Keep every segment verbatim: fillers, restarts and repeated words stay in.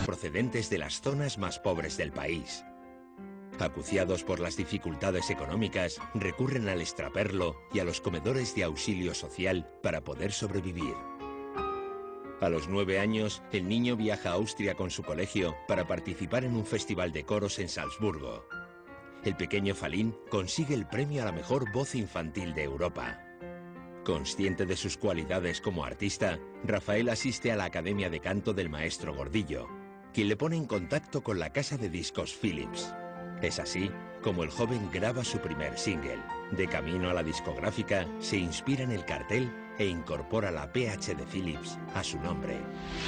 procedentes de las zonas más pobres del país. Acuciados por las dificultades económicas, recurren al extraperlo y a los comedores de auxilio social para poder sobrevivir. A los nueve años, el niño viaja a Austria con su colegio para participar en un festival de coros en Salzburgo. El pequeño Falín consigue el premio a la mejor voz infantil de Europa. Consciente de sus cualidades como artista, Rafael asiste a la Academia de Canto del maestro Gordillo, quien le pone en contacto con la casa de discos Philips. Es así como el joven graba su primer single. De camino a la discográfica, se inspira en el cartel e incorpora la P H de Philips a su nombre.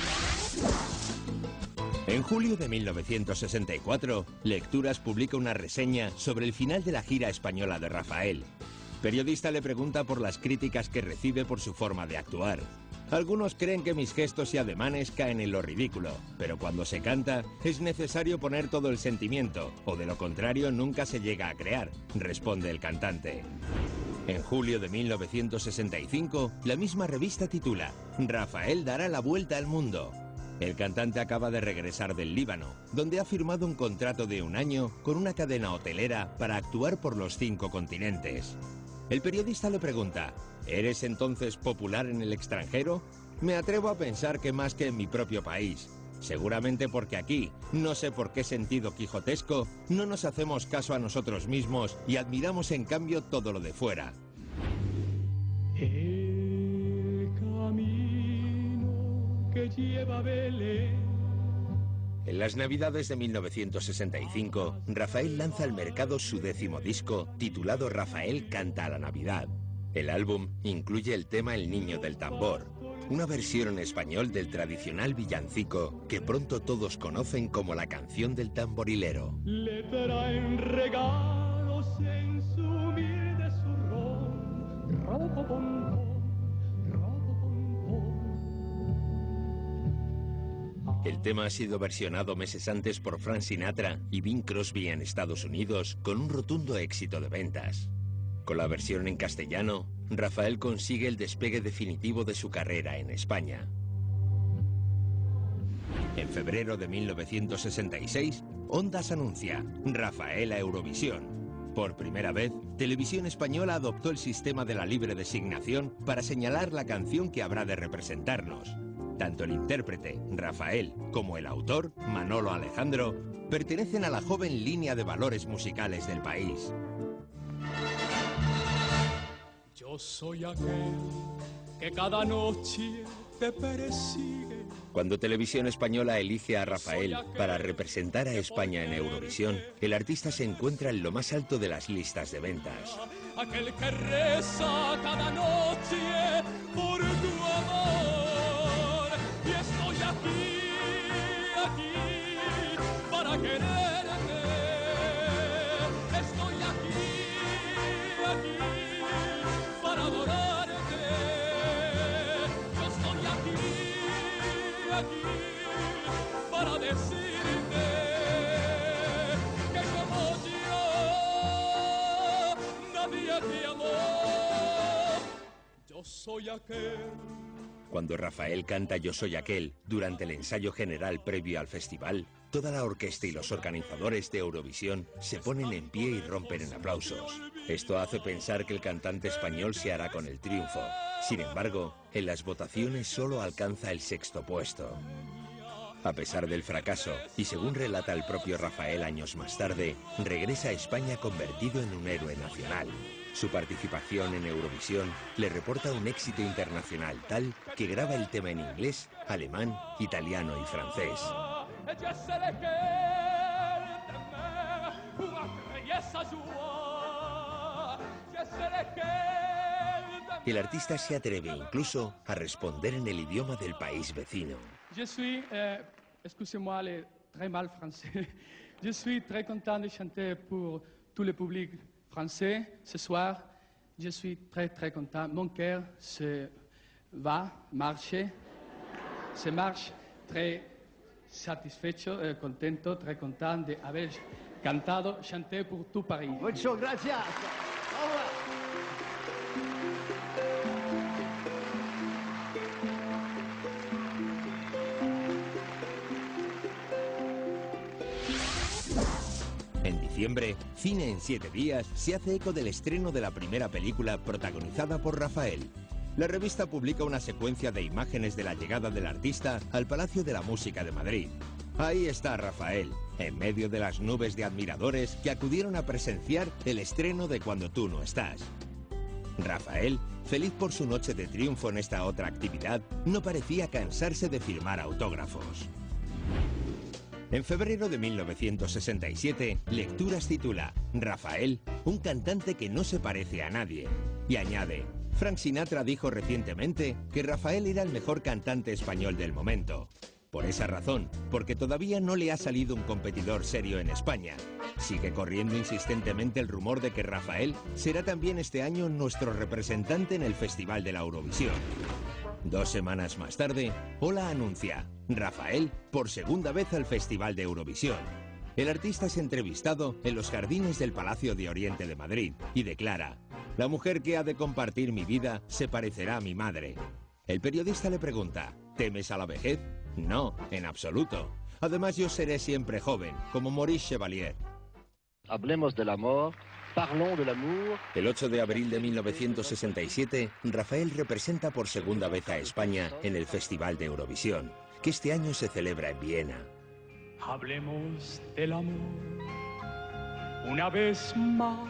En julio de mil novecientos sesenta y cuatro, Lecturas publica una reseña sobre el final de la gira española de Rafael. Periodista le pregunta por las críticas que recibe por su forma de actuar. Algunos creen que mis gestos y ademanes caen en lo ridículo, pero cuando se canta es necesario poner todo el sentimiento, o de lo contrario nunca se llega a crear, responde el cantante. En julio de mil novecientos sesenta y cinco, la misma revista titula «Rafael dará la vuelta al mundo». El cantante acaba de regresar del Líbano, donde ha firmado un contrato de un año con una cadena hotelera para actuar por los cinco continentes. El periodista le pregunta, ¿eres entonces popular en el extranjero? Me atrevo a pensar que más que en mi propio país. Seguramente porque aquí, no sé por qué sentido quijotesco, no nos hacemos caso a nosotros mismos y admiramos en cambio todo lo de fuera. El camino que lleva a Belén. En las Navidades de mil novecientos sesenta y cinco, Rafael lanza al mercado su décimo disco, titulado Rafael canta a la Navidad. El álbum incluye el tema El niño del tambor, una versión en español del tradicional villancico que pronto todos conocen como la canción del tamborilero. Le traen regalos en su humilde zurrón, rojo bombón, rojo bombón. El tema ha sido versionado meses antes por Frank Sinatra y Bing Crosby en Estados Unidos con un rotundo éxito de ventas. Con la versión en castellano, Rafael consigue el despegue definitivo de su carrera en España. En febrero de mil novecientos sesenta y seis, Ondas anuncia Rafael a Eurovisión. Por primera vez, Televisión Española adoptó el sistema de la libre designación para señalar la canción que habrá de representarnos. Tanto el intérprete, Rafael, como el autor, Manolo Alejandro, pertenecen a la joven línea de valores musicales del país. Yo soy aquel que cada noche te persigue. Cuando Televisión Española elige a Rafael para representar a España en Eurovisión, el artista se encuentra en lo más alto de las listas de ventas. Aquel que reza cada noche por tu amor. Y estoy aquí, aquí, para quererte. Estoy aquí, aquí, para adorarte. Yo estoy aquí, aquí, para decirte que como yo nadie te amó. Yo soy aquel. Cuando Rafael canta Yo soy aquel durante el ensayo general previo al festival, toda la orquesta y los organizadores de Eurovisión se ponen en pie y rompen en aplausos. Esto hace pensar que el cantante español se hará con el triunfo. Sin embargo, en las votaciones solo alcanza el sexto puesto. A pesar del fracaso, y según relata el propio Rafael años más tarde, regresa a España convertido en un héroe nacional. Su participación en Eurovisión le reporta un éxito internacional tal que graba el tema en inglés, alemán, italiano y francés. El artista se atreve incluso a responder en el idioma del país vecino. Je suis, euh, excusez-moi, le très mal français. Je suis très content de chanter pour tout le public français ce soir. Je suis très très content. Mon cœur se va, marche, se marche très satisfecho, eh, contento, très content de haber cantado, chanté pour tout Paris. Muchas gracias. diciembre, Cine en siete días se hace eco del estreno de la primera película protagonizada por Rafael. La revista publica una secuencia de imágenes de la llegada del artista al Palacio de la Música de Madrid. Ahí está Rafael, en medio de las nubes de admiradores que acudieron a presenciar el estreno de Cuando tú no estás. Rafael, feliz por su noche de triunfo en esta otra actividad, no parecía cansarse de firmar autógrafos. En febrero de mil novecientos sesenta y siete, Lecturas titula Rafael, un cantante que no se parece a nadie. Y añade, Frank Sinatra dijo recientemente que Rafael era el mejor cantante español del momento. Por esa razón, porque todavía no le ha salido un competidor serio en España. Sigue corriendo insistentemente el rumor de que Rafael será también este año nuestro representante en el Festival de la Eurovisión. Dos semanas más tarde, Hola anuncia, Rafael por segunda vez al Festival de Eurovisión. El artista es entrevistado en los jardines del Palacio de Oriente de Madrid y declara, la mujer que ha de compartir mi vida se parecerá a mi madre. El periodista le pregunta, ¿temes a la vejez? No, en absoluto. Además yo seré siempre joven, como Maurice Chevalier. Hablemos del amor, parlons del amor. El ocho de abril de mil novecientos sesenta y siete, Rafael representa por segunda vez a España en el Festival de Eurovisión, que este año se celebra en Viena. Hablemos del amor una vez más,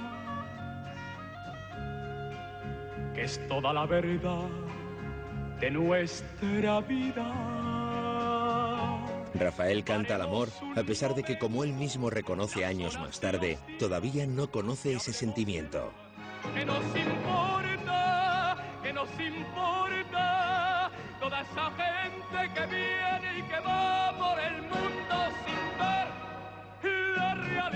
que es toda la verdad de nuestra vida. Rafael canta al amor, a pesar de que, como él mismo reconoce años más tarde, todavía no conoce ese sentimiento. Que nos importa, que nos importa toda esa gente que viene y que va por el mundo sin ver la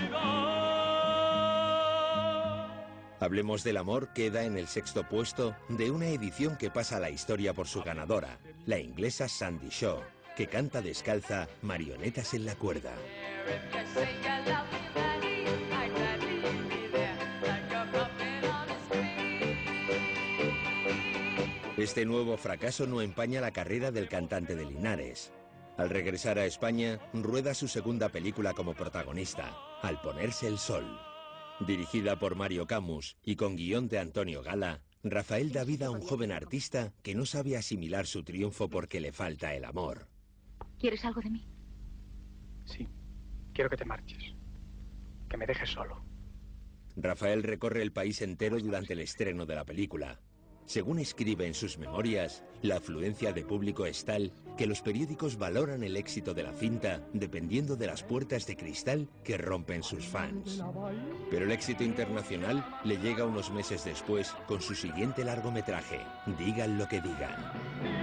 realidad. Hablemos del amor queda en el sexto puesto de una edición que pasa a la historia por su ganadora, la inglesa Sandie Shaw, que canta descalza Marionetas en la cuerda. Este nuevo fracaso no empaña la carrera del cantante de Linares. Al regresar a España, rueda su segunda película como protagonista, Al ponerse el sol. Dirigida por Mario Camus y con guión de Antonio Gala, Rafael da vida a un joven artista que no sabe asimilar su triunfo porque le falta el amor. ¿Quieres algo de mí? Sí, quiero que te marches, que me dejes solo. Rafael recorre el país entero durante el estreno de la película. Según escribe en sus memorias, la afluencia de público es tal que los periódicos valoran el éxito de la cinta dependiendo de las puertas de cristal que rompen sus fans. Pero el éxito internacional le llega unos meses después con su siguiente largometraje, Digan lo que digan.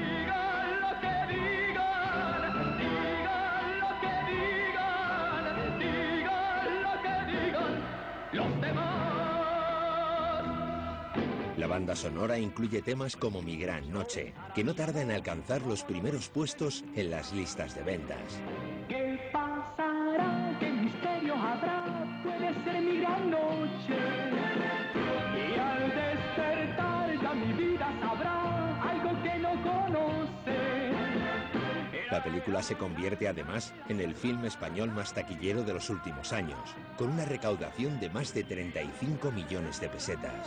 La banda sonora incluye temas como Mi gran noche, que no tarda en alcanzar los primeros puestos en las listas de ventas. ¿Qué pasará? ¿Qué misterio habrá? Puede ser mi gran noche. Y al despertar ya mi vida sabrá algo que no conoce. La película se convierte además en el film español más taquillero de los últimos años, con una recaudación de más de treinta y cinco millones de pesetas.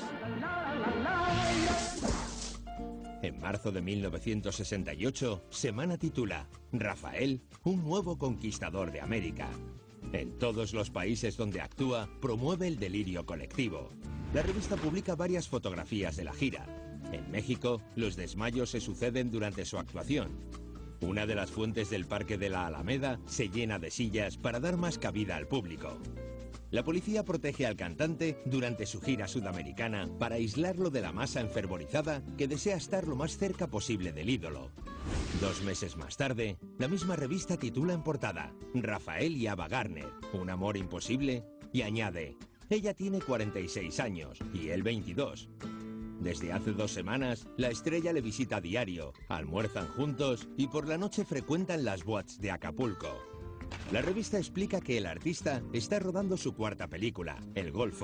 En marzo de mil novecientos sesenta y ocho, Semana titula Rafael, un nuevo conquistador de América. En todos los países donde actúa, promueve el delirio colectivo. La revista publica varias fotografías de la gira. En México, los desmayos se suceden durante su actuación. Una de las fuentes del Parque de la Alameda se llena de sillas para dar más cabida al público. La policía protege al cantante durante su gira sudamericana para aislarlo de la masa enfervorizada que desea estar lo más cerca posible del ídolo. Dos meses más tarde, la misma revista titula en portada Rafael y Ava Gardner, un amor imposible, y añade, ella tiene cuarenta y seis años y él veintidós. Desde hace dos semanas, la estrella le visita a diario, almuerzan juntos y por la noche frecuentan las boates de Acapulco. La revista explica que el artista está rodando su cuarta película, El Golfo.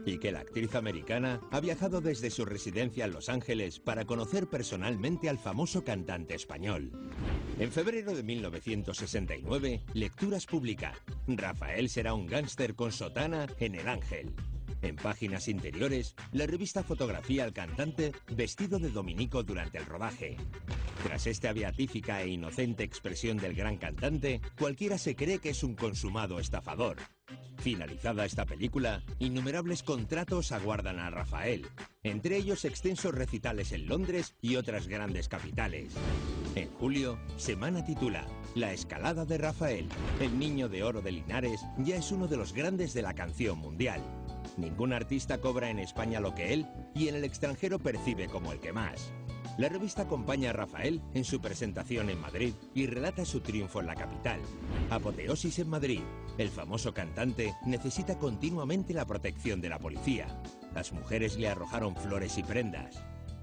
y que la actriz americana ha viajado desde su residencia en Los Ángeles para conocer personalmente al famoso cantante español. En febrero de mil novecientos sesenta y nueve, Lecturas publica: Rafael será un gángster con sotana en El Ángel. En páginas interiores, la revista fotografía al cantante vestido de dominico durante el rodaje. Tras esta beatífica e inocente expresión del gran cantante, cualquiera se cree que es un consumado estafador. Finalizada esta película, innumerables contratos aguardan a Rafael, entre ellos extensos recitales en Londres y otras grandes capitales. En julio, Semana titula La escalada de Rafael. El niño de oro de Linares ya es uno de los grandes de la canción mundial. Ningún artista cobra en España lo que él y en el extranjero percibe como el que más. La revista acompaña a Rafael en su presentación en Madrid y relata su triunfo en la capital. Apoteosis en Madrid. El famoso cantante necesita continuamente la protección de la policía. Las mujeres le arrojaron flores y prendas.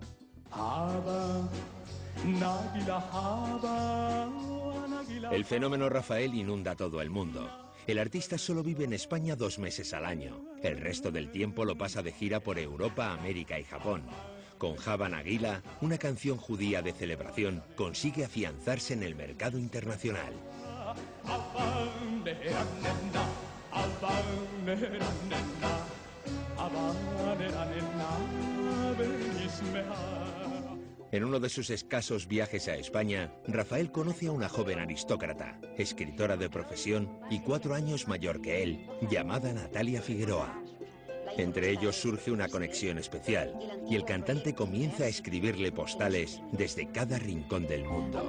El fenómeno Rafael inunda todo el mundo. El artista solo vive en España dos meses al año. El resto del tiempo lo pasa de gira por Europa, América y Japón. Con Javan Aguila, una canción judía de celebración, consigue afianzarse en el mercado internacional. En uno de sus escasos viajes a España, Rafael conoce a una joven aristócrata, escritora de profesión y cuatro años mayor que él, llamada Natalia Figueroa. Entre ellos surge una conexión especial y el cantante comienza a escribirle postales desde cada rincón del mundo.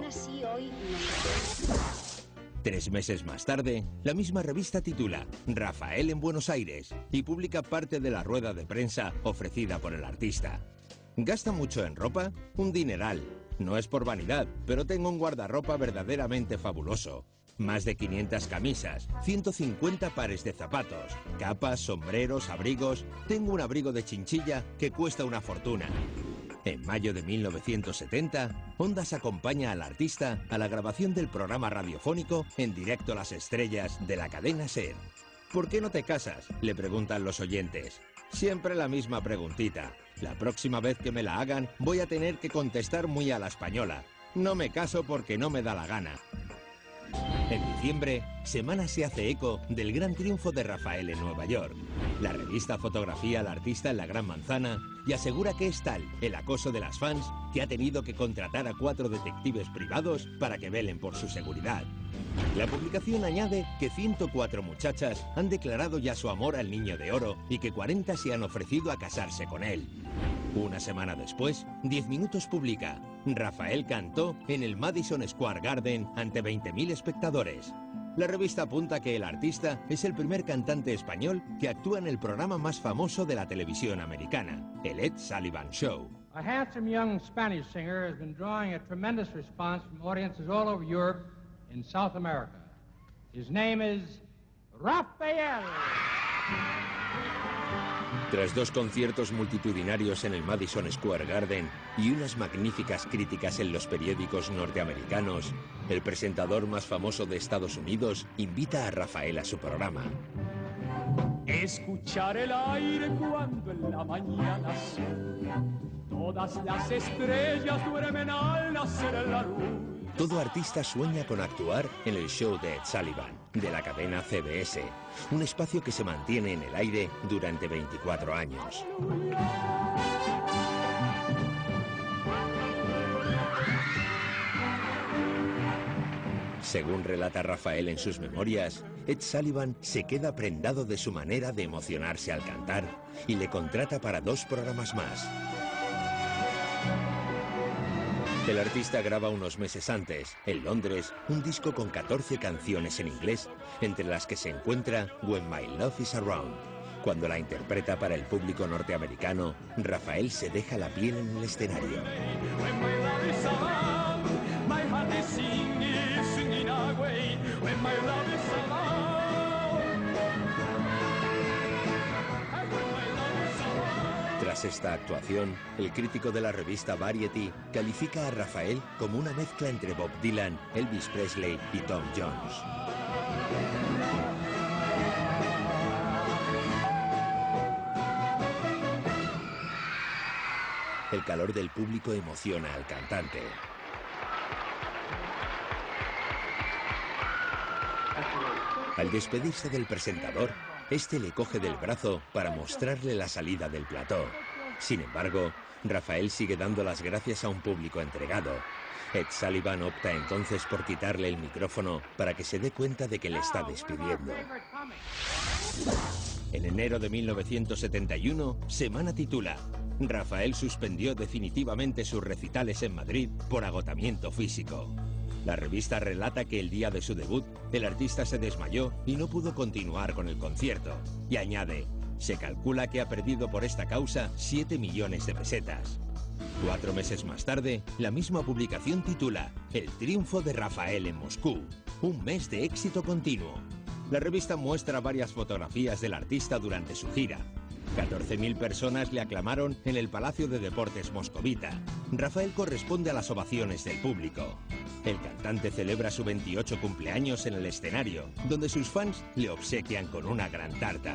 Tres meses más tarde, la misma revista titula Rafael en Buenos Aires y publica parte de la rueda de prensa ofrecida por el artista. ¿Gasta mucho en ropa? Un dineral. No es por vanidad, pero tengo un guardarropa verdaderamente fabuloso. Más de quinientas camisas, ciento cincuenta pares de zapatos, capas, sombreros, abrigos. Tengo un abrigo de chinchilla que cuesta una fortuna. En mayo de mil novecientos setenta, Ondas acompaña al artista a la grabación del programa radiofónico En directo a las estrellas de la cadena SER. ¿Por qué no te casas?, le preguntan los oyentes. Siempre la misma preguntita. La próxima vez que me la hagan voy a tener que contestar muy a la española. No me caso porque no me da la gana. En diciembre, Semana se hace eco del gran triunfo de Rafael en Nueva York. La revista fotografía al artista en la Gran Manzana y asegura que es tal el acoso de las fans que ha tenido que contratar a cuatro detectives privados para que velen por su seguridad. La publicación añade que ciento cuatro muchachas han declarado ya su amor al niño de oro y que cuarenta se han ofrecido a casarse con él. Una semana después, Diez Minutos publica: Rafael cantó en el Madison Square Garden ante veinte mil espectadores. La revista apunta que el artista es el primer cantante español que actúa en el programa más famoso de la televisión americana, el Ed Sullivan Show. A handsome young Spanish singer has been drawing a tremendous response from audiences all over Europe and South America. His name is Rafael. Tras dos conciertos multitudinarios en el Madison Square Garden y unas magníficas críticas en los periódicos norteamericanos, el presentador más famoso de Estados Unidos invita a Rafael a su programa. Escuchar el aire cuando en la mañana son, todas las estrellas duermen al nacer en la luz. Todo artista sueña con actuar en el show de Ed Sullivan, de la cadena C B S, un espacio que se mantiene en el aire durante veinticuatro años. Según relata Rafael en sus memorias, Ed Sullivan se queda prendado de su manera de emocionarse al cantar y le contrata para dos programas más. El artista graba unos meses antes, en Londres, un disco con catorce canciones en inglés, entre las que se encuentra When My Love Is Around. Cuando la interpreta para el público norteamericano, Rafael se deja la piel en el escenario. Tras esta actuación, el crítico de la revista Variety califica a Rafael como una mezcla entre Bob Dylan, Elvis Presley y Tom Jones. El calor del público emociona al cantante. Al despedirse del presentador, este le coge del brazo para mostrarle la salida del plató. Sin embargo, Rafael sigue dando las gracias a un público entregado. Ed Sullivan opta entonces por quitarle el micrófono para que se dé cuenta de que le está despidiendo. En enero de mil novecientos setenta y uno, Semana titula: Rafael suspendió definitivamente sus recitales en Madrid por agotamiento físico. La revista relata que el día de su debut, el artista se desmayó y no pudo continuar con el concierto. Y añade: se calcula que ha perdido por esta causa siete millones de pesetas. Cuatro meses más tarde, la misma publicación titula: El triunfo de Rafael en Moscú, un mes de éxito continuo. La revista muestra varias fotografías del artista durante su gira. catorce mil personas le aclamaron en el Palacio de Deportes moscovita. Rafael corresponde a las ovaciones del público. El cantante celebra su veintiocho cumpleaños en el escenario, donde sus fans le obsequian con una gran tarta.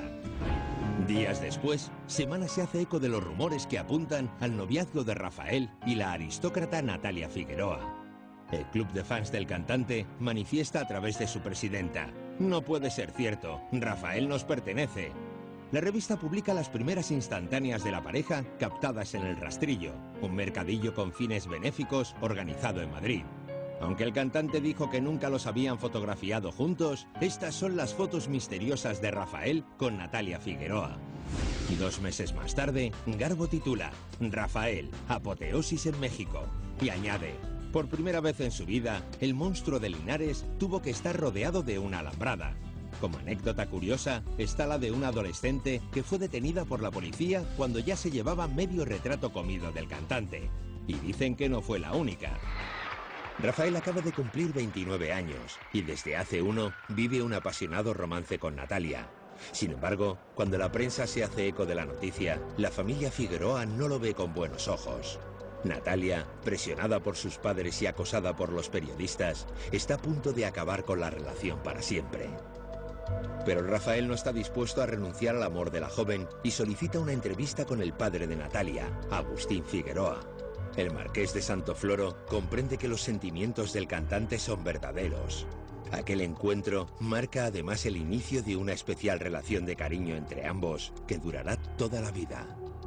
Días después, Semana se hace eco de los rumores que apuntan al noviazgo de Rafael y la aristócrata Natalia Figueroa. El club de fans del cantante manifiesta a través de su presidenta: no puede ser cierto, Rafael nos pertenece. La revista publica las primeras instantáneas de la pareja captadas en El Rastrillo, un mercadillo con fines benéficos organizado en Madrid. Aunque el cantante dijo que nunca los habían fotografiado juntos, estas son las fotos misteriosas de Rafael con Natalia Figueroa. Y dos meses más tarde, Garbo titula: Rafael, apoteosis en México. Y añade: por primera vez en su vida, el monstruo de Linares tuvo que estar rodeado de una alambrada. Como anécdota curiosa, está la de una adolescente que fue detenida por la policía cuando ya se llevaba medio retrato comido del cantante. Y dicen que no fue la única. Rafael acaba de cumplir veintinueve años y desde hace uno vive un apasionado romance con Natalia. Sin embargo, cuando la prensa se hace eco de la noticia, la familia Figueroa no lo ve con buenos ojos. Natalia, presionada por sus padres y acosada por los periodistas, está a punto de acabar con la relación para siempre. Pero Rafael no está dispuesto a renunciar al amor de la joven y solicita una entrevista con el padre de Natalia, Agustín Figueroa. El marqués de Santofloro comprende que los sentimientos del cantante son verdaderos. Aquel encuentro marca además el inicio de una especial relación de cariño entre ambos que durará toda la vida.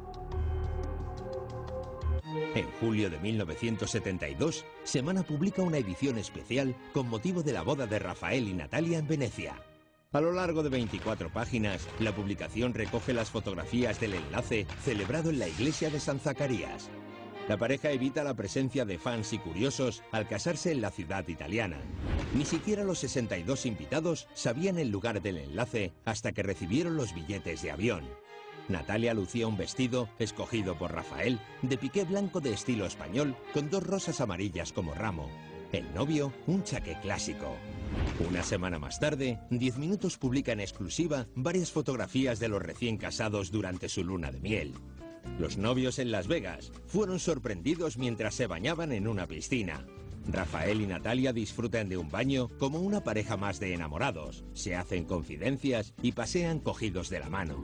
En julio de mil novecientos setenta y dos, Semana publica una edición especial con motivo de la boda de Rafael y Natalia en Venecia. A lo largo de veinticuatro páginas, la publicación recoge las fotografías del enlace celebrado en la iglesia de San Zacarías. La pareja evita la presencia de fans y curiosos al casarse en la ciudad italiana. Ni siquiera los sesenta y dos invitados sabían el lugar del enlace hasta que recibieron los billetes de avión. Natalia lucía un vestido, escogido por Rafael, de piqué blanco de estilo español, con dos rosas amarillas como ramo. El novio, un chaqué clásico. Una semana más tarde, Diez Minutos publica en exclusiva varias fotografías de los recién casados durante su luna de miel. Los novios en Las Vegas fueron sorprendidos mientras se bañaban en una piscina. Rafael y Natalia disfrutan de un baño como una pareja más de enamorados, se hacen confidencias y pasean cogidos de la mano.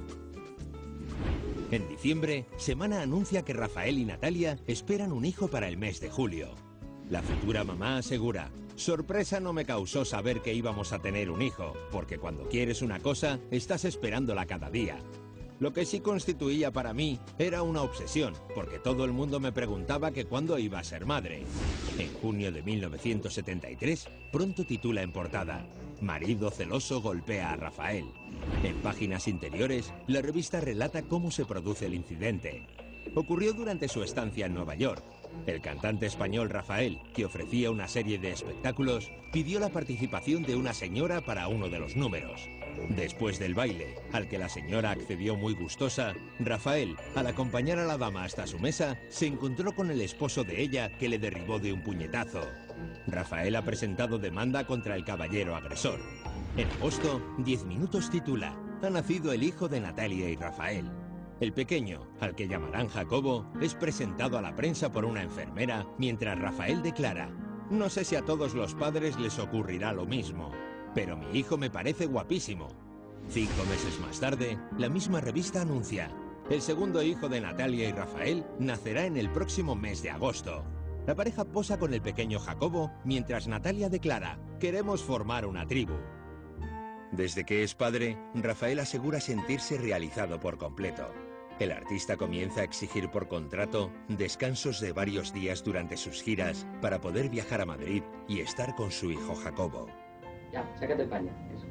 En diciembre, Semana anuncia que Rafael y Natalia esperan un hijo para el mes de julio. La futura mamá asegura: sorpresa no me causó saber que íbamos a tener un hijo, porque cuando quieres una cosa, estás esperándola cada día. Lo que sí constituía para mí era una obsesión, porque todo el mundo me preguntaba que cuándo iba a ser madre. En junio de mil novecientos setenta y tres, pronto titula en portada: marido celoso golpea a Rafael. En páginas interiores, la revista relata cómo se produce el incidente. Ocurrió durante su estancia en Nueva York. El cantante español Rafael, que ofrecía una serie de espectáculos, pidió la participación de una señora para uno de los números. Después del baile, al que la señora accedió muy gustosa, Rafael, al acompañar a la dama hasta su mesa, se encontró con el esposo de ella, que le derribó de un puñetazo. Rafael ha presentado demanda contra el caballero agresor. En agosto, Diez Minutos titula: ha nacido el hijo de Natalia y Rafael. El pequeño, al que llamarán Jacobo, es presentado a la prensa por una enfermera, mientras Rafael declara: no sé si a todos los padres les ocurrirá lo mismo, pero mi hijo me parece guapísimo. Cinco meses más tarde, la misma revista anuncia: El segundo hijo de Natalia y Rafael nacerá en el próximo mes de agosto. La pareja posa con el pequeño Jacobo mientras Natalia declara: queremos formar una tribu. Desde que es padre, Rafael asegura sentirse realizado por completo. El artista comienza a exigir por contrato descansos de varios días durante sus giras para poder viajar a Madrid y estar con su hijo Jacobo. Ya, sácate el pañal, eso.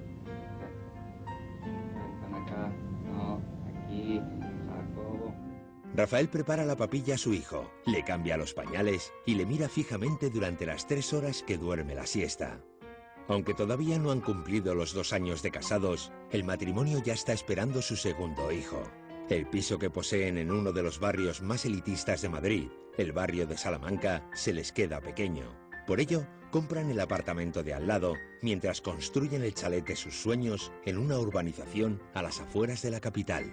Están acá, no, aquí, Jacobo. Rafael prepara la papilla a su hijo, le cambia los pañales y le mira fijamente durante las tres horas que duerme la siesta. Aunque todavía no han cumplido los dos años de casados, el matrimonio ya está esperando su segundo hijo. El piso que poseen en uno de los barrios más elitistas de Madrid, el barrio de Salamanca, se les queda pequeño. Por ello, compran el apartamento de al lado, mientras construyen el chalet de sus sueños en una urbanización a las afueras de la capital.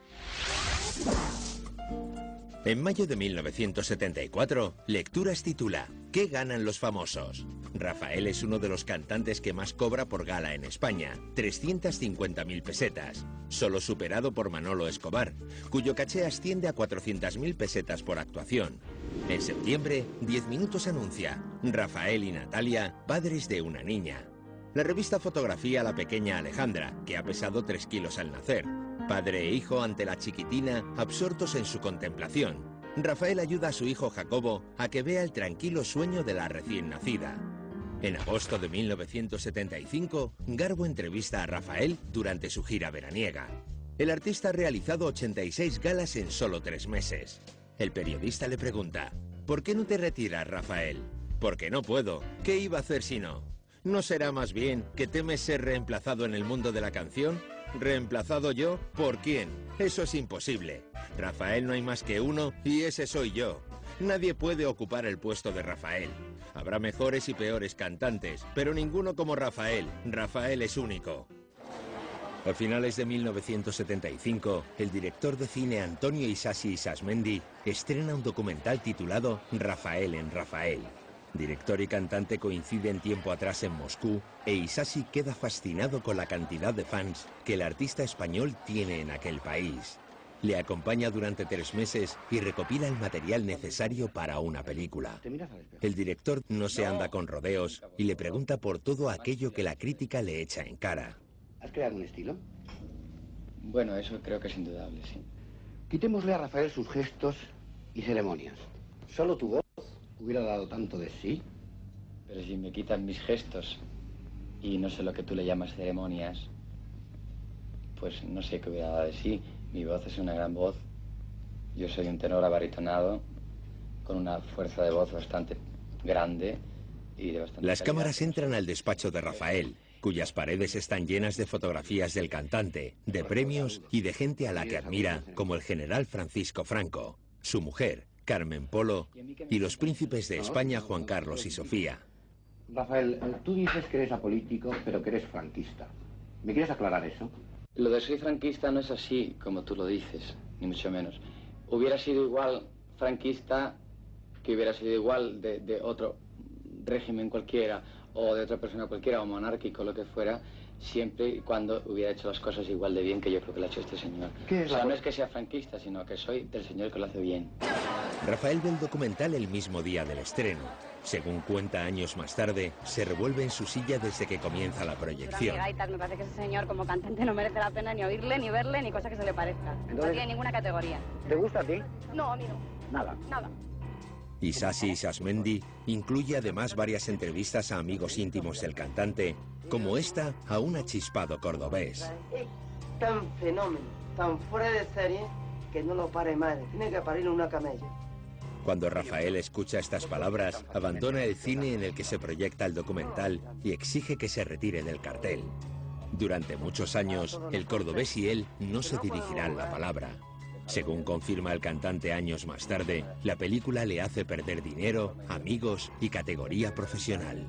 En mayo de mil novecientos setenta y cuatro, Lecturas titula ¿Qué ganan los famosos? Rafael es uno de los cantantes que más cobra por gala en España, trescientas cincuenta mil pesetas, solo superado por Manolo Escobar, cuyo caché asciende a cuatrocientas mil pesetas por actuación. En septiembre, Diez Minutos anuncia: Rafael y Natalia, padres de una niña. La revista fotografía a la pequeña Alejandra, que ha pesado tres kilos al nacer. Padre e hijo ante la chiquitina, absortos en su contemplación. Rafael ayuda a su hijo Jacobo a que vea el tranquilo sueño de la recién nacida. En agosto de mil novecientos setenta y cinco, Garbo entrevista a Rafael durante su gira veraniega. El artista ha realizado ochenta y seis galas en solo tres meses. El periodista le pregunta: ¿por qué no te retiras, Rafael? Porque no puedo. ¿Qué iba a hacer si no? ¿No será más bien que temes ser reemplazado en el mundo de la canción? ¿Reemplazado yo? ¿Por quién? Eso es imposible. Rafael no hay más que uno y ese soy yo. Nadie puede ocupar el puesto de Rafael. Habrá mejores y peores cantantes, pero ninguno como Rafael. Rafael es único. A finales de mil novecientos setenta y cinco, el director de cine Antonio Isasi Isasmendi estrena un documental titulado Rafael en Rafael. Director y cantante coinciden tiempo atrás en Moscú e Isasi queda fascinado con la cantidad de fans que el artista español tiene en aquel país. Le acompaña durante tres meses y recopila el material necesario para una película. El director no se anda con rodeos y le pregunta por todo aquello que la crítica le echa en cara. ¿Has creado un estilo? Bueno, eso creo que es indudable, sí. Quitémosle a Rafael sus gestos y ceremonias. Solo tu voz hubiera dado tanto de sí. Pero si me quitan mis gestos y no sé lo que tú le llamas ceremonias, pues no sé qué hubiera dado de sí. Mi voz es una gran voz. Yo soy un tenor abaritonado con una fuerza de voz bastante grande y de bastante Las calidad. cámaras entran al despacho de Rafael, cuyas paredes están llenas de fotografías del cantante, de premios y de gente a la que admira, como el general Francisco Franco, su mujer, Carmen Polo, y los príncipes de España, Juan Carlos y Sofía. Rafael, tú dices que eres apolítico, pero que eres franquista. ¿Me quieres aclarar eso? Lo de soy franquista no es así, como tú lo dices, ni mucho menos. Hubiera sido igual franquista que hubiera sido igual de, de otro régimen cualquiera, o de otra persona cualquiera, o monárquico, lo que fuera, siempre y cuando hubiera hecho las cosas igual de bien que yo creo que lo ha hecho este señor. ¿Qué es o sea, la... no es que sea franquista, sino que soy del señor que lo hace bien. Rafael ve el documental el mismo día del estreno. Según cuenta años más tarde, se revuelve en su silla desde que comienza la proyección. Gaitas, me parece que ese señor como cantante no merece la pena ni oírle, ni verle, ni cosa que se le parezca. Entonces, no tiene ninguna categoría. ¿Te gusta a ti? No, a mí no. Nada. Nada. Isasi Isasmendi incluye además varias entrevistas a amigos íntimos del cantante, como esta a un achispado cordobés. Es tan fenómeno, tan fuera de serie, que no lo pare madre. Tiene que parir una camella. Cuando Rafael escucha estas palabras, abandona el cine en el que se proyecta el documental y exige que se retire del cartel. Durante muchos años, el cordobés y él no se dirigirán la palabra. Según confirma el cantante años más tarde, la película le hace perder dinero, amigos y categoría profesional.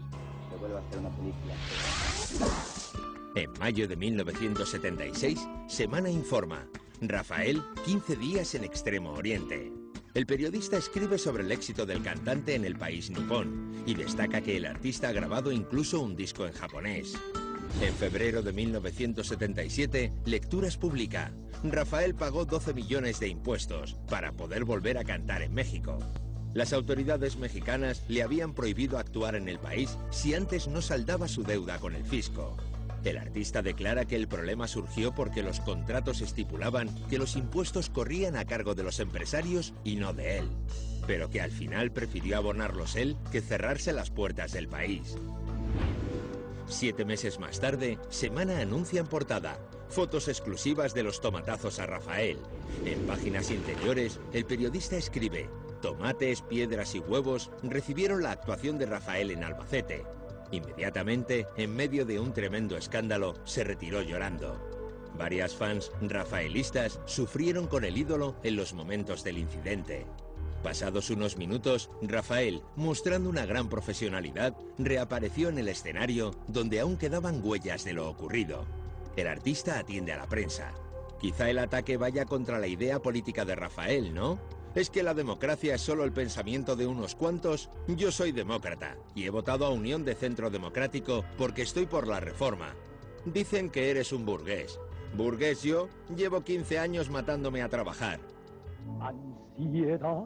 En mayo de mil novecientos setenta y seis, Semana informa: Rafael, quince días en Extremo Oriente. El periodista escribe sobre el éxito del cantante en el país nipón y destaca que el artista ha grabado incluso un disco en japonés. En febrero de mil novecientos setenta y siete, Lecturas publica: Rafael pagó doce millones de impuestos para poder volver a cantar en México. Las autoridades mexicanas le habían prohibido actuar en el país si antes no saldaba su deuda con el fisco. El artista declara que el problema surgió porque los contratos estipulaban que los impuestos corrían a cargo de los empresarios y no de él, pero que al final prefirió abonarlos él que cerrarse las puertas del país. Siete meses más tarde, Semana anuncia en portada fotos exclusivas de los tomatazos a Rafael. En páginas interiores, el periodista escribe: tomates, piedras y huevos recibieron la actuación de Rafael en Albacete. Inmediatamente, en medio de un tremendo escándalo, se retiró llorando. Varias fans rafaelistas sufrieron con el ídolo en los momentos del incidente. Pasados unos minutos, Rafael, mostrando una gran profesionalidad, reapareció en el escenario donde aún quedaban huellas de lo ocurrido. El artista atiende a la prensa. Quizá el ataque vaya contra la idea política de Rafael, ¿no? ¿Es que la democracia es solo el pensamiento de unos cuantos? Yo soy demócrata y he votado a Unión de Centro Democrático porque estoy por la reforma. Dicen que eres un burgués. ¿Burgués yo? Llevo quince años matándome a trabajar. Ansiedad.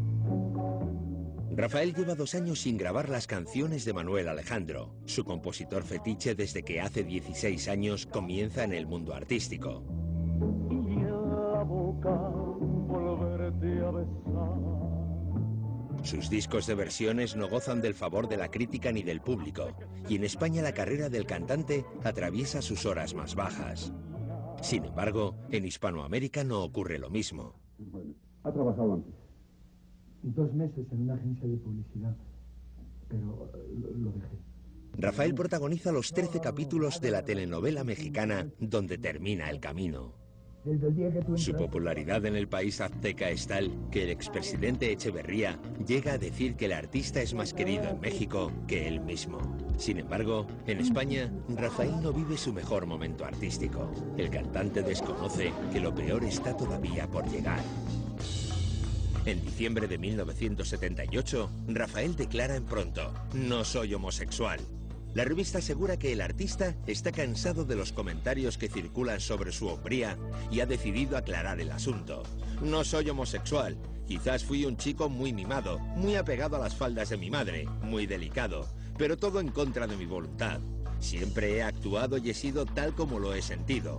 Rafael lleva dos años sin grabar las canciones de Manuel Alejandro, su compositor fetiche desde que hace dieciséis años comienza en el mundo artístico. Y la boca, volverte a besar. Sus discos de versiones no gozan del favor de la crítica ni del público, y en España la carrera del cantante atraviesa sus horas más bajas. Sin embargo, en Hispanoamérica no ocurre lo mismo. Bueno, ¿ha trabajado antes? Dos meses en una agencia de publicidad, pero lo, lo dejé. Rafael protagoniza los trece capítulos de la telenovela mexicana Donde termina el camino. Su popularidad en el país azteca es tal que el expresidente Echeverría llega a decir que el artista es más querido en México que él mismo. Sin embargo, en España, Rafael no vive su mejor momento artístico. El cantante desconoce que lo peor está todavía por llegar. En diciembre de mil novecientos setenta y ocho, Rafael declara en Pronto: no soy homosexual. La revista asegura que el artista está cansado de los comentarios que circulan sobre su hombría y ha decidido aclarar el asunto. No soy homosexual. Quizás fui un chico muy mimado, muy apegado a las faldas de mi madre, muy delicado, pero todo en contra de mi voluntad. Siempre he actuado y he sido tal como lo he sentido.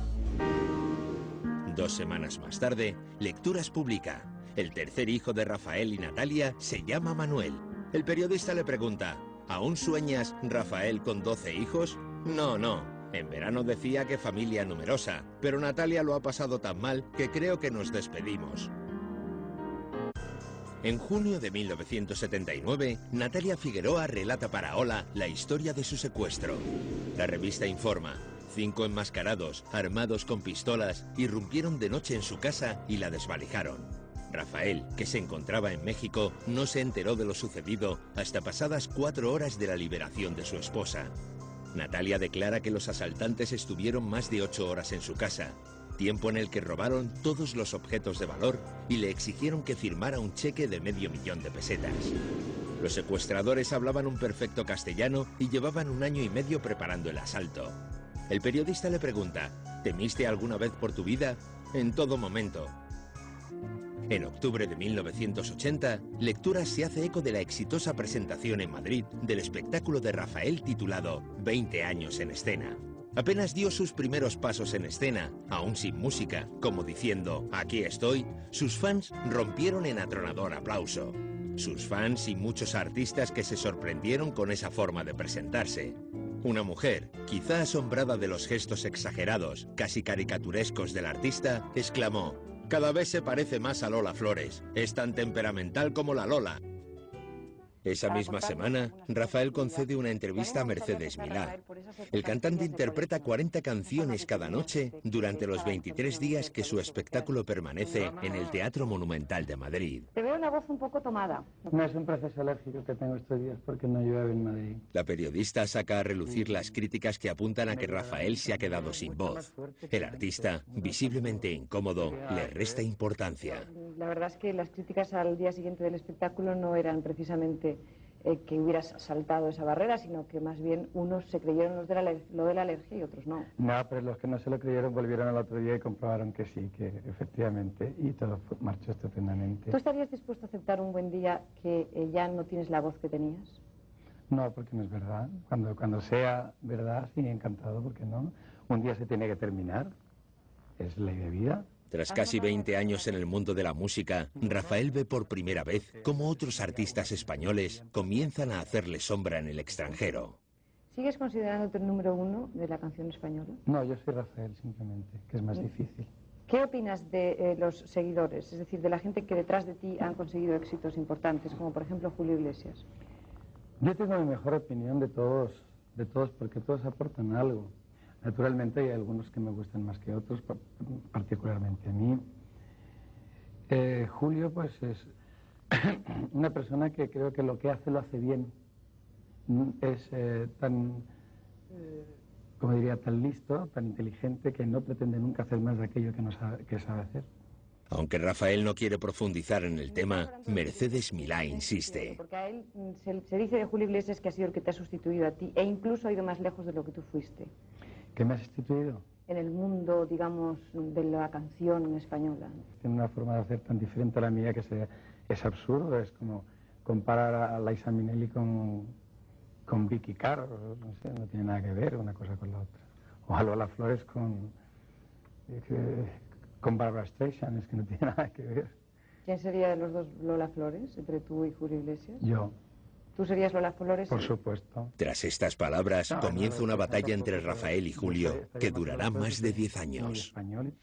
Dos semanas más tarde, Lecturas publica: el tercer hijo de Rafael y Natalia se llama Manuel. El periodista le pregunta: ¿aún sueñas, Rafael, con doce hijos? No, no. En verano decía que familia numerosa, pero Natalia lo ha pasado tan mal que creo que nos despedimos. En junio de mil novecientos setenta y nueve, Natalia Figueroa relata para Hola la historia de su secuestro. La revista informa: cinco enmascarados, armados con pistolas, irrumpieron de noche en su casa y la desvalijaron. Rafael, que se encontraba en México, no se enteró de lo sucedido hasta pasadas cuatro horas de la liberación de su esposa. Natalia declara que los asaltantes estuvieron más de ocho horas en su casa, tiempo en el que robaron todos los objetos de valor y le exigieron que firmara un cheque de medio millón de pesetas. Los secuestradores hablaban un perfecto castellano y llevaban un año y medio preparando el asalto. El periodista le pregunta: ¿temiste alguna vez por tu vida? En todo momento. En octubre de mil novecientos ochenta, Lecturas se hace eco de la exitosa presentación en Madrid del espectáculo de Rafael titulado veinte años en escena. Apenas dio sus primeros pasos en escena, aún sin música, como diciendo «aquí estoy», sus fans rompieron en atronador aplauso. Sus fans y muchos artistas que se sorprendieron con esa forma de presentarse. Una mujer, quizá asombrada de los gestos exagerados, casi caricaturescos del artista, exclamó: «Cada vez se parece más a Lola Flores. Es tan temperamental como la Lola». Esa misma semana, Rafael concede una entrevista a Mercedes Milá. El cantante interpreta cuarenta canciones cada noche durante los veintitrés días que su espectáculo permanece en el Teatro Monumental de Madrid. Te veo la voz un poco tomada. No, es un proceso alérgico que tengo estos días porque no llueve en Madrid. La periodista saca a relucir las críticas que apuntan a que Rafael se ha quedado sin voz. El artista, visiblemente incómodo, le resta importancia. La verdad es que las críticas al día siguiente del espectáculo no eran precisamente eh, que hubieras saltado esa barrera, sino que más bien unos se creyeron los de la, lo de la alergia y otros no. No, pero los que no se lo creyeron volvieron al otro día y comprobaron que sí, que efectivamente, y todo marchó estupendamente. ¿Tú estarías dispuesto a aceptar un buen día que eh, ya no tienes la voz que tenías? No, porque no es verdad. Cuando, cuando sea verdad, sí, encantado, porque no. Un día se tiene que terminar, es ley de vida. Tras casi veinte años en el mundo de la música, Rafael ve por primera vez cómo otros artistas españoles comienzan a hacerle sombra en el extranjero. ¿Sigues considerándote el número uno de la canción española? No, yo soy Rafael, simplemente, que es más difícil. ¿Qué opinas de eh, los seguidores, es decir, de la gente que detrás de ti han conseguido éxitos importantes, como por ejemplo Julio Iglesias? Yo tengo mi mejor opinión de todos, de todos, porque todos aportan algo. Naturalmente hay algunos que me gustan más que otros, particularmente a mí. Eh, Julio, pues, es una persona que creo que lo que hace lo hace bien. Es eh, tan, eh, como diría, tan listo, tan inteligente, que no pretende nunca hacer más de aquello que, no sabe, que sabe hacer. Aunque Rafael no quiere profundizar en el tema, Mercedes Milá insiste. Porque a él se, se dice de Julio Iglesias que ha sido el que te ha sustituido a ti, e incluso ha ido más lejos de lo que tú fuiste. ¿Qué me ha sustituido? En el mundo, digamos, de la canción española. Tiene una forma de hacer tan diferente a la mía que se, es absurdo. Es como comparar a Liza Minnelli con, con Vicky Carr. No sé, no tiene nada que ver una cosa con la otra. O a Lola Flores con, eh, con Barbra Streisand. Es que no tiene nada que ver. ¿Quién sería de los dos Lola Flores, entre tú y Julio Iglesias? Yo. ¿Tú serías Lola Flores? Por supuesto. Tras estas palabras, comienza una batalla entre Rafael y Julio que durará más de diez años.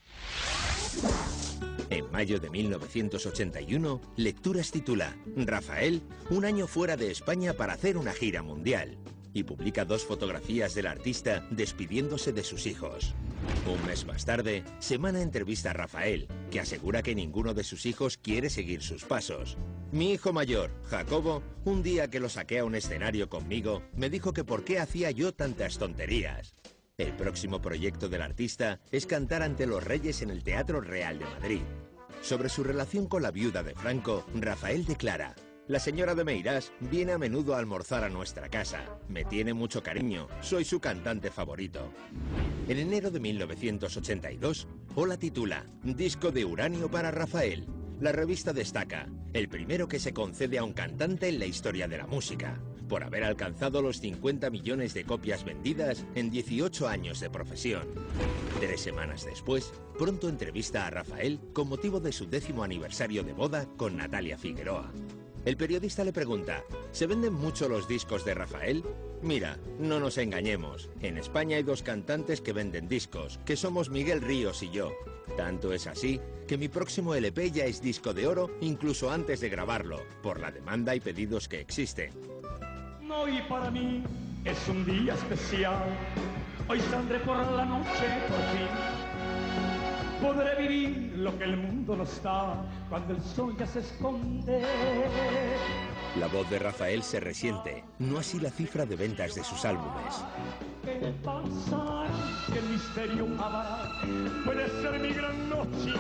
En mayo de mil novecientos ochenta y uno, Lecturas titula Rafael, un año fuera de España para hacer una gira mundial, y publica dos fotografías del artista despidiéndose de sus hijos. Un mes más tarde, Semana entrevista a Rafael, que asegura que ninguno de sus hijos quiere seguir sus pasos. Mi hijo mayor, Jacobo, un día que lo saqué a un escenario conmigo, me dijo que por qué hacía yo tantas tonterías. El próximo proyecto del artista es cantar ante los reyes en el Teatro Real de Madrid. Sobre su relación con la viuda de Franco, Rafael declara: la señora de Meirás viene a menudo a almorzar a nuestra casa. Me tiene mucho cariño, soy su cantante favorito. En enero de mil novecientos ochenta y dos, Hola titula Disco de uranio para Rafael. La revista destaca: el primero que se concede a un cantante en la historia de la música, por haber alcanzado los cincuenta millones de copias vendidas en dieciocho años de profesión. Tres semanas después, pronto entrevista a Rafael con motivo de su décimo aniversario de boda con Natalia Figueroa. El periodista le pregunta: ¿se venden mucho los discos de Rafael? Mira, no nos engañemos. En España hay dos cantantes que venden discos, que somos Miguel Ríos y yo. Tanto es así que mi próximo L P ya es disco de oro incluso antes de grabarlo, por la demanda y pedidos que existen. Hoy para mí es un día especial. Hoy saldré por la noche por fin. Podré vivir lo que el mundo no está cuando el sol ya se esconde. La voz de Rafael se resiente, no así la cifra de ventas de sus álbumes. ¿Qué pasa? ¿Qué misterio habrá? Puede ser mi gran noche.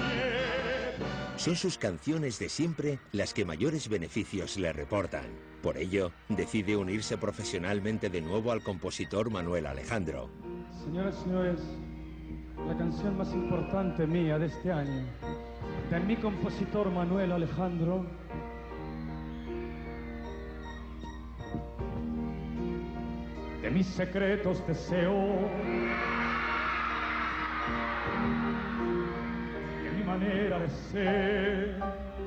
Son sus canciones de siempre las que mayores beneficios le reportan. Por ello, decide unirse profesionalmente de nuevo al compositor Manuel Alejandro. Señoras y señores, la canción más importante mía de este año, de mi compositor Manuel Alejandro, de mis secretos deseo, de mi manera de ser,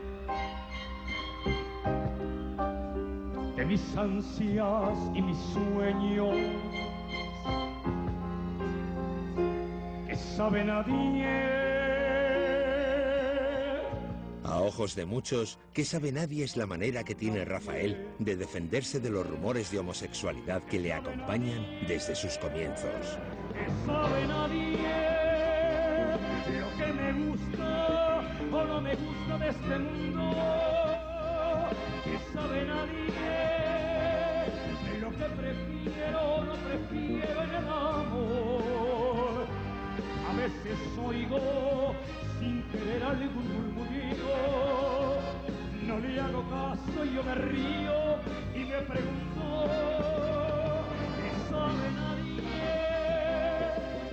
de mis ansias y mis sueños, que sabe nadie. A ojos de muchos, ¿qué sabe nadie? Es la manera que tiene Rafael de defenderse de los rumores de homosexualidad que le acompañan desde sus comienzos. Que sabe nadie lo que me gusta o no me gusta de este mundo. Que sabe nadie lo que prefiero o no prefiero en el amor. A veces oigo sin querer algún murmullido, no le hago caso y yo me río y me pregunto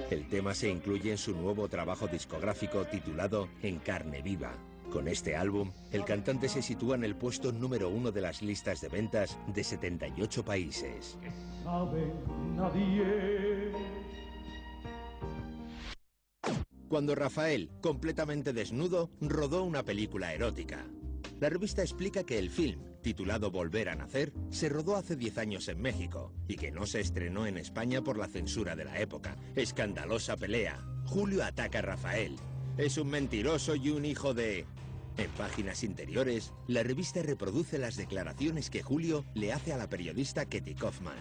El tema se incluye en su nuevo trabajo discográfico titulado En carne viva. Con este álbum, el cantante se sitúa en el puesto número uno de las listas de ventas de setenta y ocho países. Sabe nadie. Cuando Rafael, completamente desnudo, rodó una película erótica. La revista explica que el film, titulado Volver a nacer, se rodó hace diez años en México y que no se estrenó en España por la censura de la época. Escandalosa pelea. Julio ataca a Rafael. Es un mentiroso y un hijo de... En páginas interiores, la revista reproduce las declaraciones que Julio le hace a la periodista Ketty Kaufman.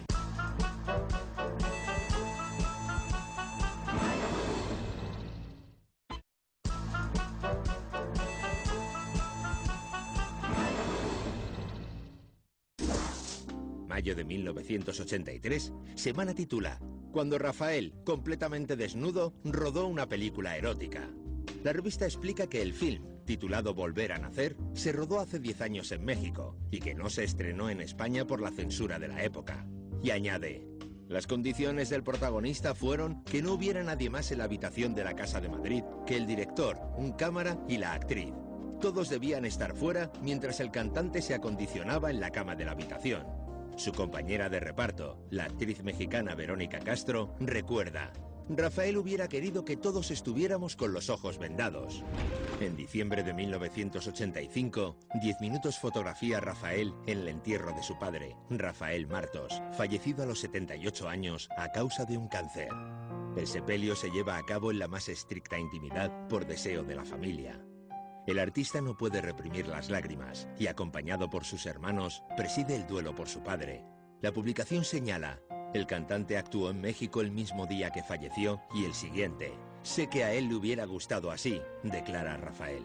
Mayo de mil novecientos ochenta y tres, Semana titula Cuando Rafael, completamente desnudo, rodó una película erótica. La revista explica que el film, titulado Volver a nacer, se rodó hace diez años en México y que no se estrenó en España por la censura de la época. Y añade, las condiciones del protagonista fueron que no hubiera nadie más en la habitación de la Casa de Madrid que el director, un cámara y la actriz. Todos debían estar fuera mientras el cantante se acondicionaba en la cama de la habitación. Su compañera de reparto, la actriz mexicana Verónica Castro, recuerda: Rafael hubiera querido que todos estuviéramos con los ojos vendados. En diciembre de mil novecientos ochenta y cinco, Diez Minutos fotografía a Rafael en el entierro de su padre, Rafael Martos, fallecido a los setenta y ocho años a causa de un cáncer. El sepelio se lleva a cabo en la más estricta intimidad por deseo de la familia. El artista no puede reprimir las lágrimas y, acompañado por sus hermanos, preside el duelo por su padre. La publicación señala: el cantante actuó en México el mismo día que falleció y el siguiente. Sé que a él le hubiera gustado así, declara Rafael.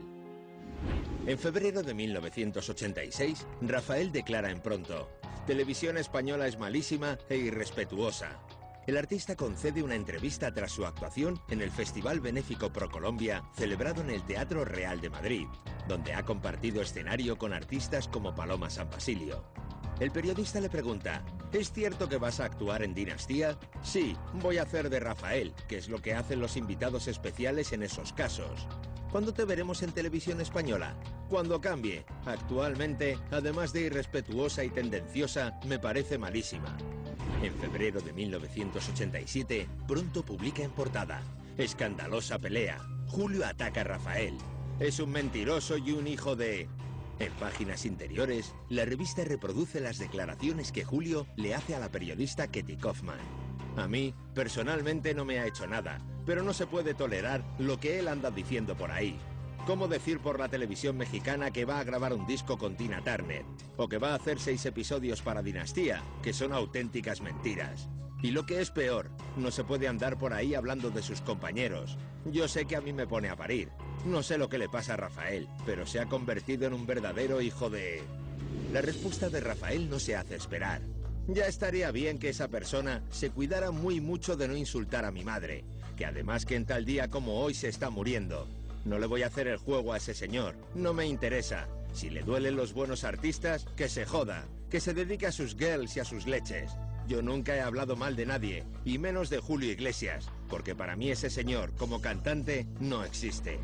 En febrero de mil novecientos ochenta y seis, Rafael declara en Pronto: Televisión española es malísima e irrespetuosa. El artista concede una entrevista tras su actuación en el Festival Benéfico ProColombia, celebrado en el Teatro Real de Madrid, donde ha compartido escenario con artistas como Paloma San Basilio. El periodista le pregunta: ¿es cierto que vas a actuar en Dinastía? Sí, voy a hacer de Rafael, que es lo que hacen los invitados especiales en esos casos. ¿Cuándo te veremos en televisión española? Cuando cambie. Actualmente, además de irrespetuosa y tendenciosa, me parece malísima. En febrero de mil novecientos ochenta y siete, Pronto publica en portada: escandalosa pelea. Julio ataca a Rafael. Es un mentiroso y un hijo de... En páginas interiores, la revista reproduce las declaraciones que Julio le hace a la periodista Ketty Kaufman. A mí, personalmente, no me ha hecho nada, pero no se puede tolerar lo que él anda diciendo por ahí. ¿Cómo decir por la televisión mexicana que va a grabar un disco con Tina Turner? O que va a hacer seis episodios para Dinastía, que son auténticas mentiras. Y lo que es peor, no se puede andar por ahí hablando de sus compañeros. Yo sé que a mí me pone a parir. No sé lo que le pasa a Rafael, pero se ha convertido en un verdadero hijo de... La respuesta de Rafael no se hace esperar. Ya estaría bien que esa persona se cuidara muy mucho de no insultar a mi madre, que además que en tal día como hoy se está muriendo. No le voy a hacer el juego a ese señor, no me interesa. Si le duelen los buenos artistas, que se joda, que se dedique a sus girls y a sus leches. Yo nunca he hablado mal de nadie, y menos de Julio Iglesias, porque para mí ese señor, como cantante, no existe.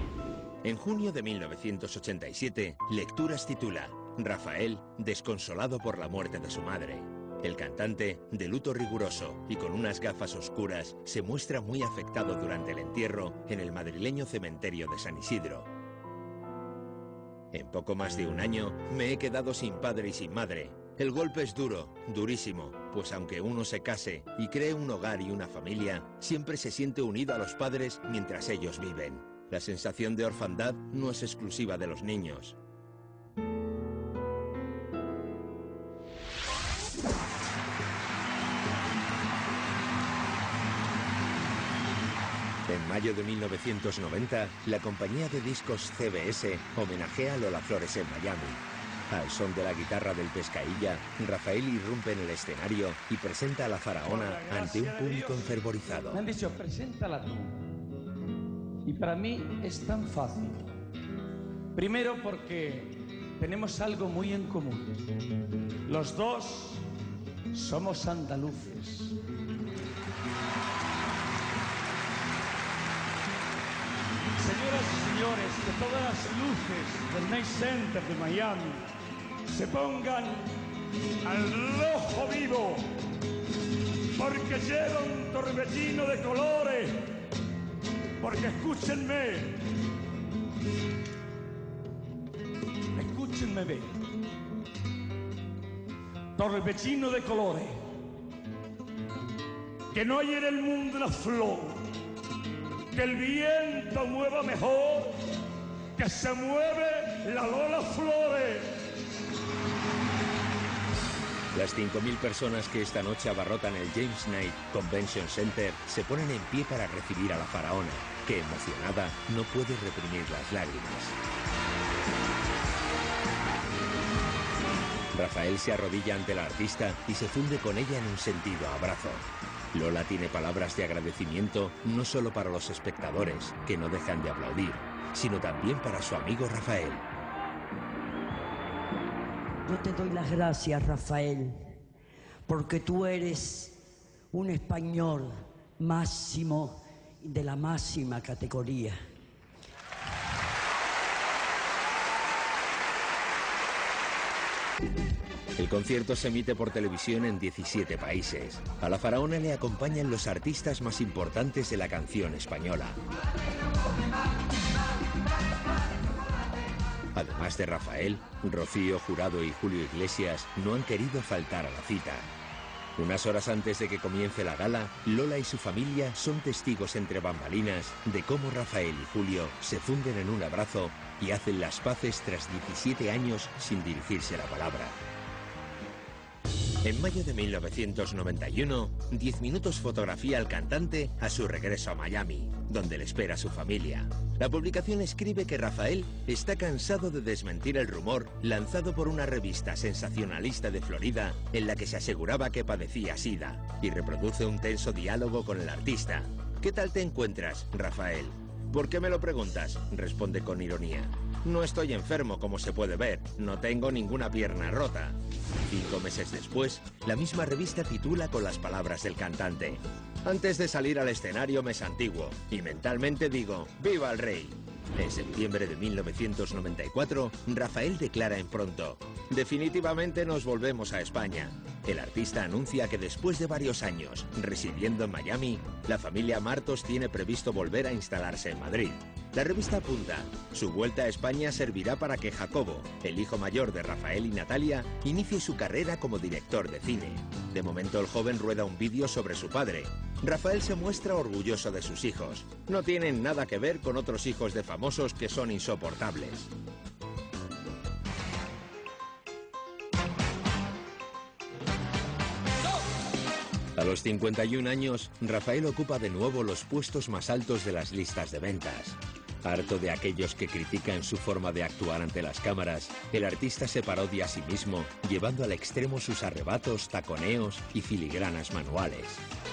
En junio de mil novecientos ochenta y siete, Lecturas titula: Rafael, desconsolado por la muerte de su madre. El cantante, de luto riguroso y con unas gafas oscuras, se muestra muy afectado durante el entierro en el madrileño cementerio de San Isidro. En poco más de un año, me he quedado sin padre y sin madre. El golpe es duro, durísimo, pues aunque uno se case y cree un hogar y una familia, siempre se siente unido a los padres mientras ellos viven. La sensación de orfandad no es exclusiva de los niños. En mayo de mil novecientos noventa, la compañía de discos C B S homenajea a Lola Flores en Miami. Al son de la guitarra del Pescailla, Rafael irrumpe en el escenario y presenta a la faraona ante un público enfervorizado. Me han dicho, preséntala tú. Y para mí es tan fácil. Primero porque tenemos algo muy en común. Los dos somos andaluces. Señoras y señores, que todas las luces del Night Center de Miami se pongan al rojo vivo, porque lleva un torbellino de colores, porque escúchenme, escúchenme bien, torbellino de colores, que no hay en el mundo una flor, que el viento mueva mejor, que se mueve la Lola Flores. Las cinco mil personas que esta noche abarrotan el James Knight Convention Center se ponen en pie para recibir a la faraona, que emocionada no puede reprimir las lágrimas. Rafael se arrodilla ante la artista y se funde con ella en un sentido abrazo. Lola tiene palabras de agradecimiento no solo para los espectadores, que no dejan de aplaudir, sino también para su amigo Rafael. Yo te doy las gracias, Rafael, porque tú eres un español máximo de la máxima categoría. El concierto se emite por televisión en diecisiete países. A la faraona le acompañan los artistas más importantes de la canción española. Además de Rafael, Rocío Jurado y Julio Iglesias no han querido faltar a la cita. Unas horas antes de que comience la gala, Lola y su familia son testigos entre bambalinas de cómo Rafael y Julio se funden en un abrazo y hacen las paces tras diecisiete años sin dirigirse la palabra. En mayo de mil novecientos noventa y uno, Diez Minutos fotografía al cantante a su regreso a Miami, donde le espera su familia. La publicación escribe que Rafael está cansado de desmentir el rumor lanzado por una revista sensacionalista de Florida en la que se aseguraba que padecía SIDA, y reproduce un tenso diálogo con el artista. ¿Qué tal te encuentras, Rafael? ¿Por qué me lo preguntas?, responde con ironía. No estoy enfermo, como se puede ver. No tengo ninguna pierna rota. Cinco meses después, la misma revista titula con las palabras del cantante: antes de salir al escenario me santiguo y mentalmente digo ¡viva el rey! En septiembre de mil novecientos noventa y cuatro, Rafael declara en Pronto: definitivamente nos volvemos a España. El artista anuncia que después de varios años residiendo en Miami, la familia Martos tiene previsto volver a instalarse en Madrid. La revista apunta: su vuelta a España servirá para que Jacobo, el hijo mayor de Rafael y Natalia, inicie su carrera como director de cine. De momento el joven rueda un vídeo sobre su padre. Rafael se muestra orgulloso de sus hijos. No tienen nada que ver con otros hijos de famosos que son insoportables. A los cincuenta y un años, Rafael ocupa de nuevo los puestos más altos de las listas de ventas. Harto de aquellos que critican su forma de actuar ante las cámaras, el artista se parodia a sí mismo, llevando al extremo sus arrebatos, taconeos y filigranas manuales.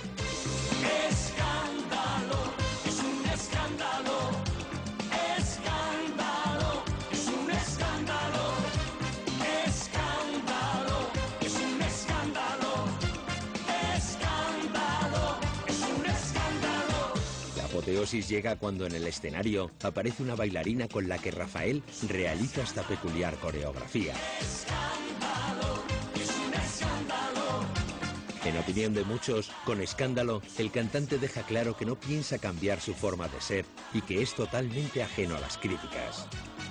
Escándalo, es un escándalo. Escándalo, es un escándalo. Escándalo, es un escándalo. Escándalo, es un escándalo. La apoteosis llega cuando en el escenario aparece una bailarina con la que Rafael realiza esta peculiar coreografía. Escándalo, es un escándalo. En opinión de muchos, con Escándalo, el cantante deja claro que no piensa cambiar su forma de ser y que es totalmente ajeno a las críticas.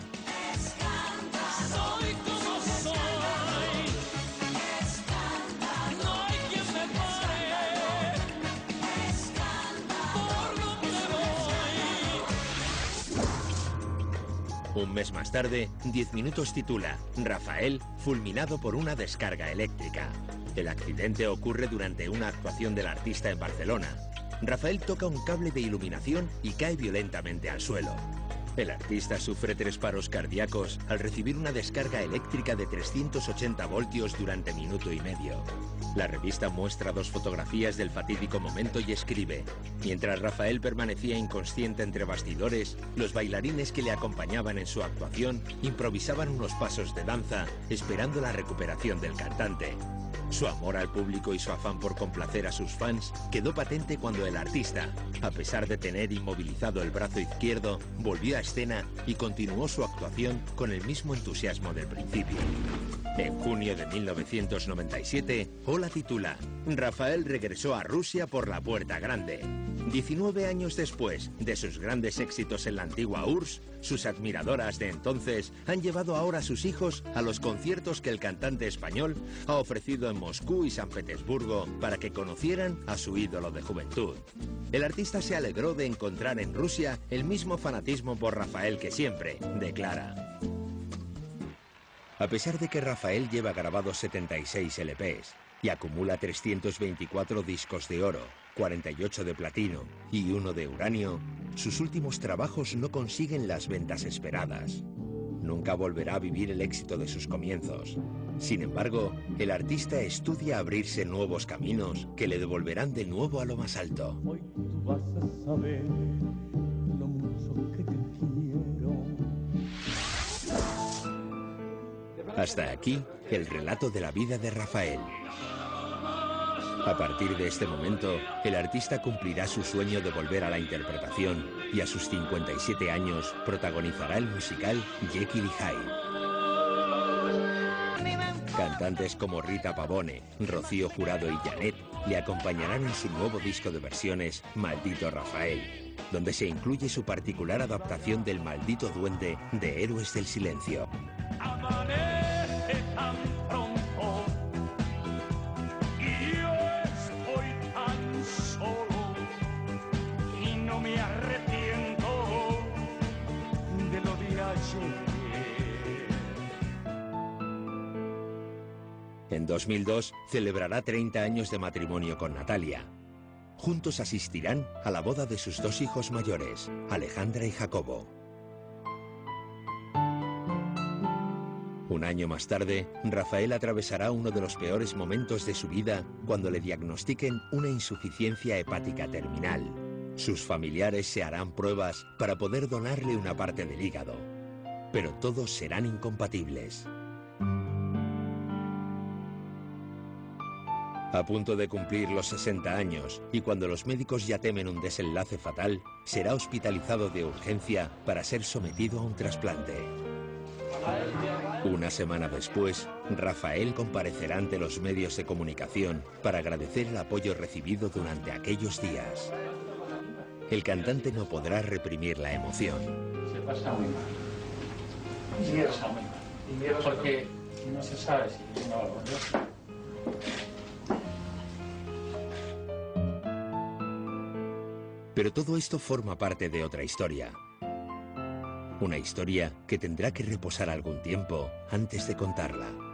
Soy como soy. Escándalo, no hay quien me pare. Escándalo, por donde voy. Un mes más tarde, Diez Minutos titula: Rafael fulminado por una descarga eléctrica. El accidente ocurre durante una actuación del artista en Barcelona. Rafael toca un cable de iluminación y cae violentamente al suelo. El artista sufre tres paros cardíacos al recibir una descarga eléctrica de trescientos ochenta voltios durante minuto y medio. La revista muestra dos fotografías del fatídico momento y escribe: mientras Rafael permanecía inconsciente entre bastidores, los bailarines que le acompañaban en su actuación improvisaban unos pasos de danza esperando la recuperación del cantante. Su amor al público y su afán por complacer a sus fans quedó patente cuando el artista, a pesar de tener inmovilizado el brazo izquierdo, volvió a escena y continuó su actuación con el mismo entusiasmo del principio. En junio de mil novecientos noventa y siete, Ola titula «Rafael regresó a Rusia por la puerta grande». diecinueve años después de sus grandes éxitos en la antigua U R S S, sus admiradoras de entonces han llevado ahora a sus hijos a los conciertos que el cantante español ha ofrecido en Moscú y San Petersburgo para que conocieran a su ídolo de juventud. El artista se alegró de encontrar en Rusia el mismo fanatismo por Rafael que siempre, declara. A pesar de que Rafael lleva grabados setenta y seis L Pes y acumula trescientos veinticuatro discos de oro, cuarenta y ocho de platino y uno de uranio, sus últimos trabajos no consiguen las ventas esperadas. Nunca volverá a vivir el éxito de sus comienzos. Sin embargo, el artista estudia abrirse nuevos caminos que le devolverán de nuevo a lo más alto. Hoy tú vas a saber lo mucho que te quiero. Hasta aquí el relato de la vida de Rafael. A partir de este momento, el artista cumplirá su sueño de volver a la interpretación y a sus cincuenta y siete años protagonizará el musical Jekyll y Hyde. Cantantes como Rita Pavone, Rocío Jurado y Janet le acompañarán en su nuevo disco de versiones Maldito Rafael, donde se incluye su particular adaptación del Maldito Duende de Héroes del Silencio. Amanece tan pronto y yo estoy tan solo y no me arrepiento de lo de ayer. En dos mil dos celebrará treinta años de matrimonio con Natalia. Juntos asistirán a la boda de sus dos hijos mayores, Alejandra y Jacobo. Un año más tarde, Rafael atravesará uno de los peores momentos de su vida cuando le diagnostiquen una insuficiencia hepática terminal. Sus familiares se harán pruebas para poder donarle una parte del hígado, pero todos serán incompatibles. A punto de cumplir los sesenta años y cuando los médicos ya temen un desenlace fatal, será hospitalizado de urgencia para ser sometido a un trasplante. Una semana después, Rafael comparecerá ante los medios de comunicación para agradecer el apoyo recibido durante aquellos días. El cantante no podrá reprimir la emoción. Se pasa muy mal. Se pasa muy mal. Porque no se sabe si no va a volver. Pero todo esto forma parte de otra historia. Una historia que tendrá que reposar algún tiempo antes de contarla.